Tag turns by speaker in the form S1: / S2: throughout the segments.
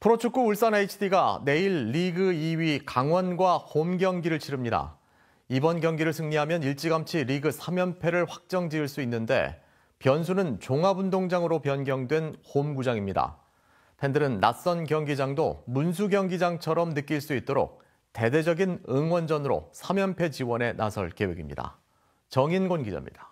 S1: 프로축구 울산 HD가 내일 리그 2위 강원과 홈 경기를 치릅니다. 이번 경기를 승리하면 일찌감치 리그 3연패를 확정지을 수 있는데 변수는 종합운동장으로 변경된 홈구장입니다. 팬들은 낯선 경기장도 문수 경기장처럼 느낄 수 있도록 대대적인 응원전으로 3연패 지원에 나설 계획입니다. 정인곤 기자입니다.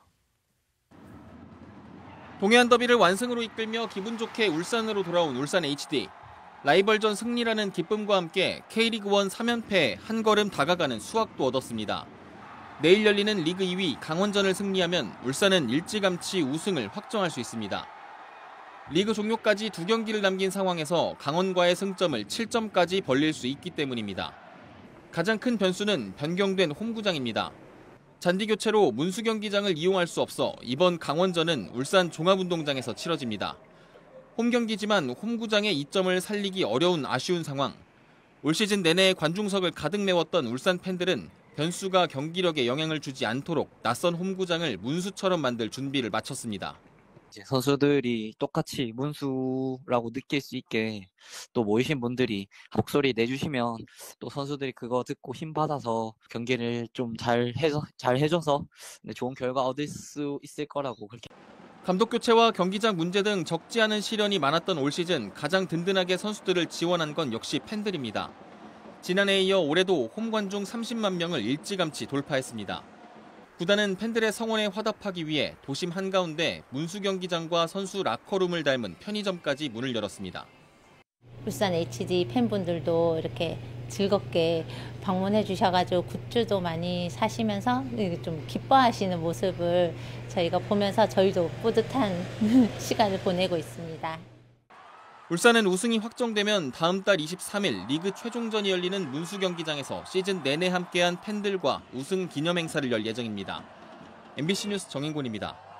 S2: 동해안 더비를 완승으로 이끌며 기분 좋게 울산으로 돌아온 울산 HD. 라이벌전 승리라는 기쁨과 함께 K리그1 3연패에 한 걸음 다가가는 수확도 얻었습니다. 내일 열리는 리그 2위 강원전을 승리하면 울산은 일찌감치 우승을 확정할 수 있습니다. 리그 종료까지 2경기를 남긴 상황에서 강원과의 승점을 7점까지 벌릴 수 있기 때문입니다. 가장 큰 변수는 변경된 홈구장입니다. 잔디 교체로 문수 경기장을 이용할 수 없어 이번 강원전은 울산 종합운동장에서 치러집니다. 홈 경기지만 홈구장의 이점을 살리기 어려운 아쉬운 상황. 올 시즌 내내 관중석을 가득 메웠던 울산 팬들은 변수가 경기력에 영향을 주지 않도록 낯선 홈구장을 문수처럼 만들 준비를 마쳤습니다.
S3: 선수들이 똑같이 문수라고 느낄 수 있게 또 모이신 분들이 목소리 내주시면 또 선수들이 그거 듣고 힘받아서 경기를 좀 잘 해줘서 좋은 결과 얻을 수 있을 거라고 그렇게.
S2: 감독 교체와 경기장 문제 등 적지 않은 시련이 많았던 올 시즌 가장 든든하게 선수들을 지원한 건 역시 팬들입니다. 지난해에 이어 올해도 홈 관중 30만 명을 일찌감치 돌파했습니다. 구단은 팬들의 성원에 화답하기 위해 도심 한가운데 문수 경기장과 선수 라커룸을 닮은 편의점까지 문을 열었습니다.
S4: 울산 HD 팬분들도 이렇게 즐겁게 방문해 주셔가지고 굿즈도 많이 사시면서 좀 기뻐하시는 모습을 저희가 보면서 저희도 뿌듯한 시간을 보내고 있습니다.
S2: 울산은 우승이 확정되면 다음 달 23일 리그 최종전이 열리는 문수 경기장에서 시즌 내내 함께한 팬들과 우승 기념 행사를 열 예정입니다. MBC 뉴스 정인곤입니다.